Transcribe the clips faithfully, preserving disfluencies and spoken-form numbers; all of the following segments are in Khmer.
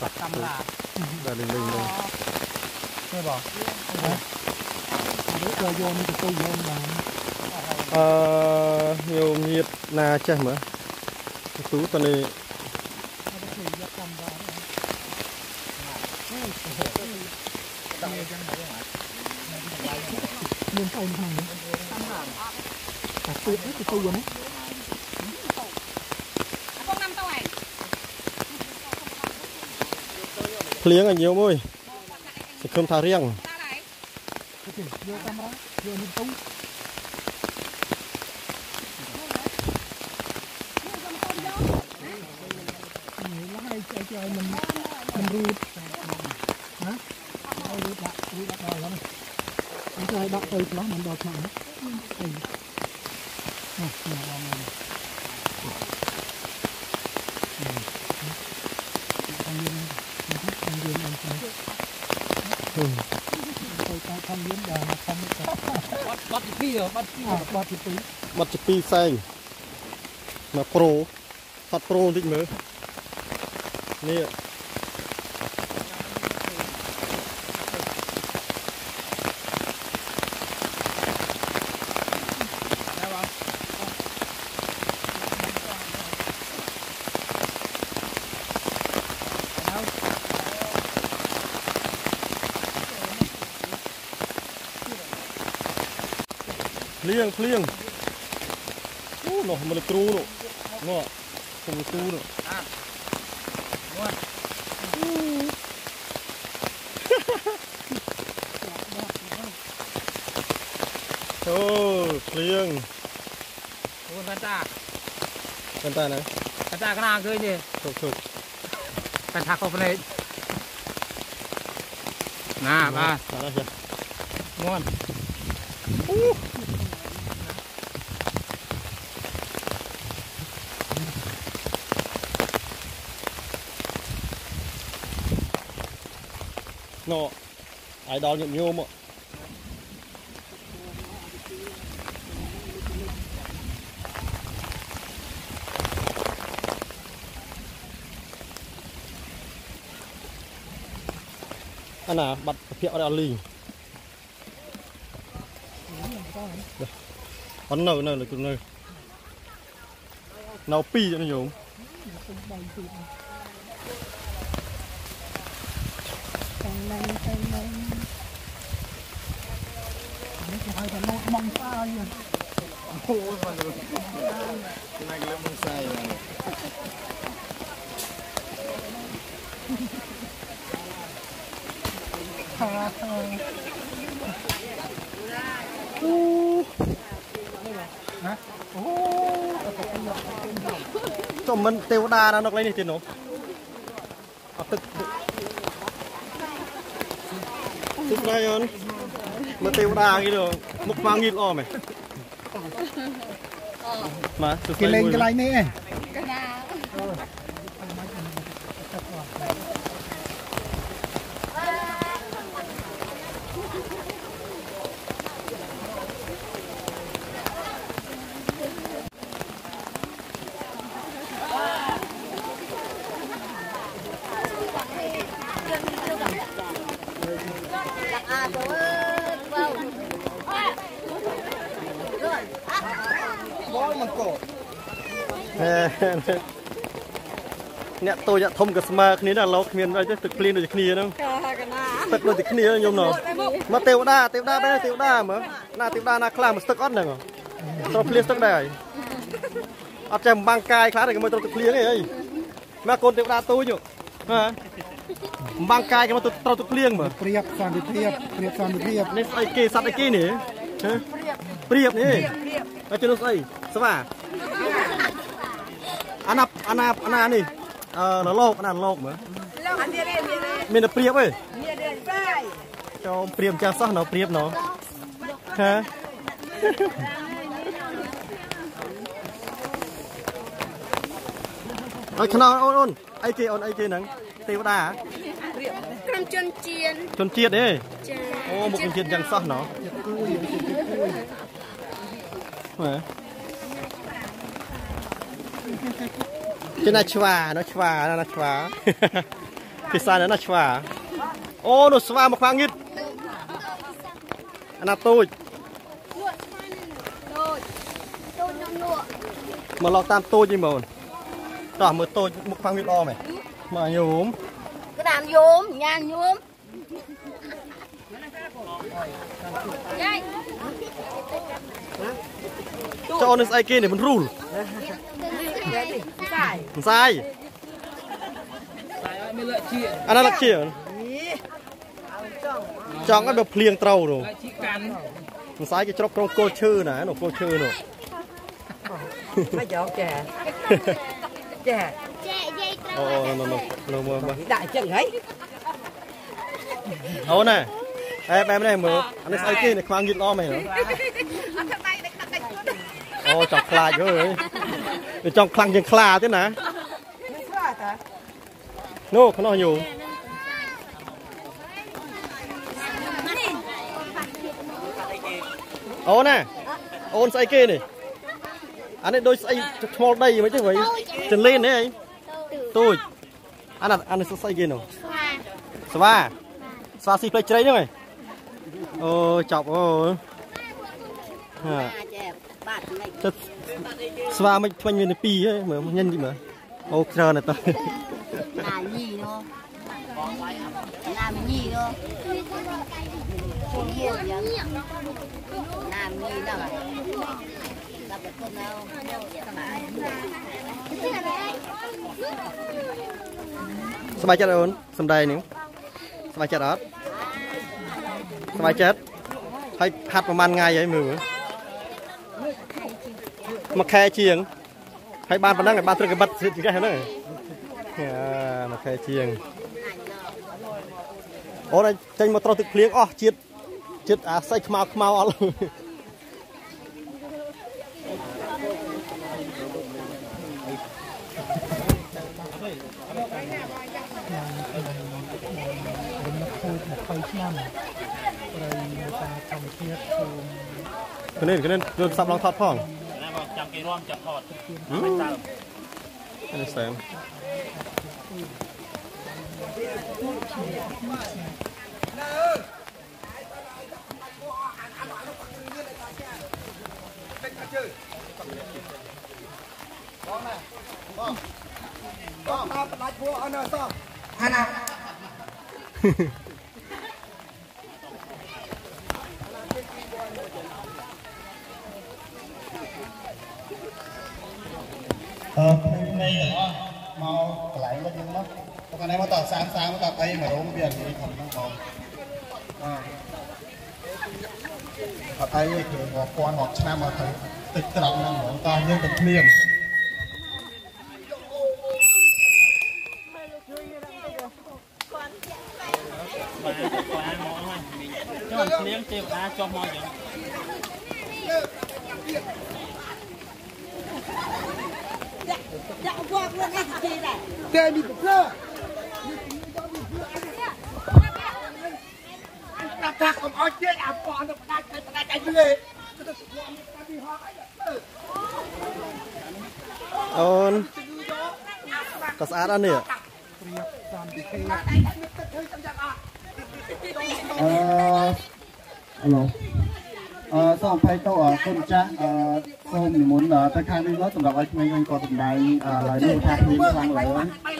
ตำลาได้ลิงลิงเลยไม่บอกรู้ตัวโยนจะตู้โยนมาเอ่อโยมเงียบนาใช่ไหมตู้ตอนนี้เงินเท่าไหร่ตัดตู้นี่ตู้ยังไงเพลียงอันเดียวมั้ยจะเคลื่อนทาเรียงโยนcameraโยนตู้แล้วให้ใจใจมันมันรูดนะเอารูดละรูดละได้แล้วมันจะให้ดักไปแล้วมันดอกหนาไอ้เนี่ยเนี่ยลองเลยทำยังไงทำยังไงทำไปทำยังไงทำบัดบัดปีเหรอบัดปีบัดปีบัดปีแซงมาโปรทัดโปรติดมือนี่เพลียงเพลียงโอ้หนอมันเลยครูหนอเนาะผมครูหนอโอ้เพลียงโอ้กันตากันตาไหนกันตากระนาเกยเนี่ยถูกถูกกันทักเข้าไปเลยน่าบ้าอะไรเชียวม้วนเนาะไอ้ดาวโยมอ่ะอันน่ะบัดเพียอะไรลิงอันเนอเนอเลยคุณเนอเนาปีจะนิยมมองตาอยู่โอ้ยมันเลยนั่งเล่นมองใส่ฮ่าฮ่าโอ้นะโอ้จมมันเทวดานะนกอะไรนี่จีนหนูเอาตึกตึกได้ยันมาเทวดากี่เดียวมุกฟางงิดอ้อไหมมากินเล่นกันไรนี่กันดาเนี่ยตัวจะทมกับสมาคนี้นะเราเขียนไว้จะตึกเพลียนโดยขี้นะตึกโดยขี้นะยมหนอมาเตวด้าเตวด้าไปเตวด้าเหมือนหน้าเตวด้าหน้าคลามันตึกอ้อนหนึ่งตัวเพลียนตึกได้เอาใจบางกายคลาดอะไรกันมาตัวตึกเพลียนนี่ไอ้มาโกนเตวด้าตัวอยู่ฮะบางกายกันมาตัวตัวตึกเพลียนเหมือนเปรียบสามเปรียบเปรียบสามเปรียบนี่ไอ้เกสัตไอ้เกนี่เปรียบนี่ไอ้เจ้าหนุ่มไอ้สว่าอันนับอันนับอันนั้นนี่เออโลกอันนั้นโลกเหมือนมีแต่เปรียบเว้ยเจ้าเปรียบเจ้าซ้อเนาะเปรียบเนาะฮะไอ้ขนาดโอนไอ้เกอนไอ้เกนังเทวดาคำจนเจียนจนเจียนเอ้โอ้บุกเจียนยังซ้อเนาะเหรอจะน่าชวาเนาะชวาน่าชวาភាសាណាស្វាអូនោះស្វាមកខ្វាងងឹតអាណាទូចមកឡោកតាមទូចនេះមកតោះមើលទូចមុខខ្វាងងឹតអមែនមកញោមក្តាមញោមញ៉ាំញោមយាយចូលនេះស្អីគេនេះមិនរូលសាយសាយអានោះលក្ខជាចង់ឲ្យបើភ្លៀងត្រូវនោះសាយគេច្រប់ត្រង់គល់ឈើណានោះគល់ឈើនោះមកយកចាចាចាយាយត្រូវអូនោះនោះមើលមើលដាក់ចឹងហីអូនណាអេបែបនេះមើលអានេះស្អីគេនេះខ្វាងយឺតល្អមែនហ៎អូចង់ខ្លាចហើយវាចង់ខ្លាំងជាងខ្លាទេណាខ្លាតានោះខ្នោះញូអូនណាអូនស្អីគេនេះអានេះដូចស្អីថ្មដីមិនទេវិញចន្លេនេះអីទូចអានេះអានេះស្អីគេនោះស្វាស្វាស៊ីផ្លេចជ្រៃហ្នឹងហ៎អូចប់អូហាចិត្តស្វាមិនឆ្វាញ់មានតែពីរហ៎មើលញ៉ាំទីមើលអូច្រើនតែទៅណាញីនោះណាមញីនោះញីយ៉ាងណាមញីដល់ដល់ទៅនៅសប្បាយចិត្តអូនសំដែងនេះសប្បាយចិត្តអត់សប្បាយចិត្តហើយហាត់ប្រហែលថ្ងៃហើយមើលមួយខែជាងហើយបានប៉ុណ្ណឹងហើយបានត្រឹកកបិតជាចេះហ្នឹងមួយខែជាងអូនចេញមកត្រូវទឹកភ្លៀងអស់ជាតិជាតិអាស័យខ្មៅខ្មៅអត់ឆ្នាំប្រៃនៅតាមធម្មជាតិគឺនេះគឺនេះយកសាប់ឡងថតផងណាបងចាំគេរួមចាប់ថតមិនដើមនេះសែមបងណាបងបងតាមផ្ដាច់ពួកអត់ណាសោះហាណាអឺថ្ងៃទាំងអស់មកកន្លែងមកយើងមកប៉ុន្តែមកតសាមសាមមកតអីមករោងវានិយាយធំហ្នឹងបងអត់អីគេរាប់ពាន់រាប់ឆ្នាំមកទៅទឹកត្រង់ហ្នឹងហ្មងតយើងទៅភ្លៀងចុះភ្លៀងទេវតាចុះមកចឹងដាក់វត្តluôn anh chị này គេមានប្រព្រឹត្តដាក់ថាកុំអោយជិះអាប៉នទៅផ្ដាច់ទៅផ្ដាច់អីទេអូនក៏ស្អាតអត់នេះអឺអឡូអឺសូមអភ័យទោសគុណចាស់អឺសូមនិមន្តទៅខាងនេះមកសម្រាប់ឲ្យក្មេងៗគាត់សម្ដែងឡើយនេះថាគ្មានខ្លាំងឡើយ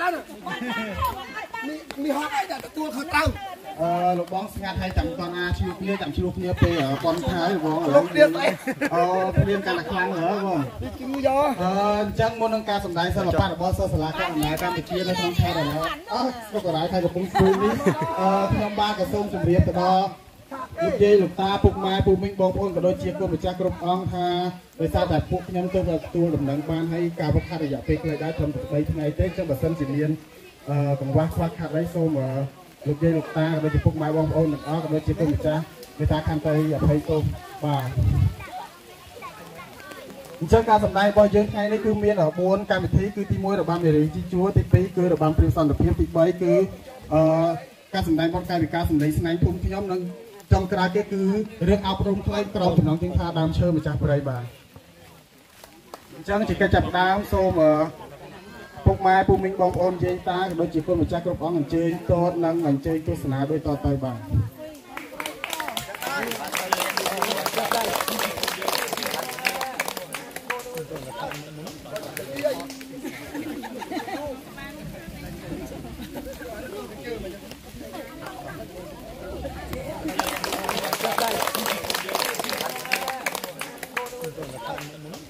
មានហត់អីតែទទួលខុសត្រូវអឺលោកបងស្ងាត់ឲ្យចាំតន់អាឈ្លោះគ្នាចាំឈ្លោះគ្នាពេលប៉ុនខែបងលោកទៀតអីអូគ្មានកាន់តែខ្លាំងហើបងនេះជំងឺយកអឺអញ្ចឹងមុននឹងការសម្ដែងសិល្បៈរបស់សិស្សសាលាកណ្ដាលកម្ពុជានៅក្នុងខេត្តនេះអឺស្រុកកណ្ដាលខេត្តកំពង់ស្ពឺនេះអឺខ្ញុំបាទក៏សូមជម្រាបទៅដល់លោកយាយលោកតាពុកម៉ែពូមីងបងប្អូនក៏ដូចជាគុណម្ចាស់គ្រប់អង្គថាដោយសារតែពួកខ្ញុំទៅទទួលដំណឹងបានហើយការវឹកហាត់រយៈពេលខ្លីដែរត្រឹមតែបីថ្ងៃទេចឹងបើសិនជាមានកង្វះខ្វះខាតអីសូមលោកយាយលោកតាក៏ដូចជាពុកម៉ែបងប្អូនទាំងអស់ក៏ដូចជាគុណម្ចាស់មេត្តាខន្តីអភ័យទោសបាទអញ្ចឹងការសម្ដែងរបស់យើងថ្ងៃនេះគឺមានបួនកម្មវិធីគឺទីមួយរបាំនារីជីជួរទីពីរគឺរបាំព្រាមសន្តិភាពទីបីគឺអឺការសម្ដែងបទកាយវិការសម្ដីស្នែងភូមិខ្ញុំនិងចុងក្រោយគេគឺរឿងអប់រំថ្លៃក្រមចំណងជើងថាដើមឈើម្ចាស់ព្រៃបាទអញ្ចឹងជាកិច្ចចាប់ផ្ដើមសូមពុកម៉ែពូមីងបងប្អូនយាយតាក៏ដូចជាគុណម្ចាស់គ្រប់អង្គអញ្ជើញតតនិងអញ្ជើញទស្សនាដោយតទៅបាទ Hãy subscribe cho kênh Ghiền Mì Gõ để không bỏ lỡ